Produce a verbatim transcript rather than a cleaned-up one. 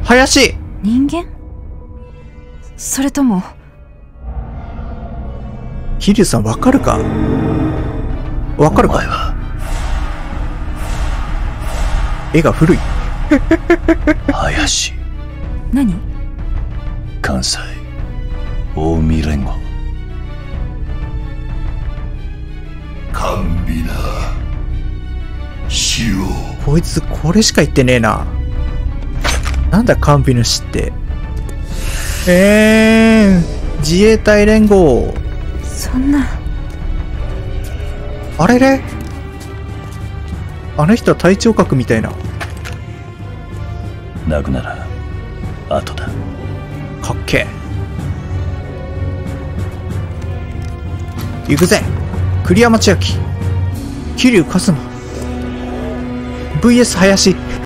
林。 人間？それとも桐生さんわかるか？わかるか？絵が古い。 林。 何？ 関西近江連合。甘美な死を。 こいつこれしか言ってねえな。なんだ甘美の死って。えー、自衛隊連合。 そんな。 あれれ、あの人は隊長格みたいな。 泣くなら後だ。 かっけえ。行くぜ。栗山千明、桐生一馬 ブイエス 林。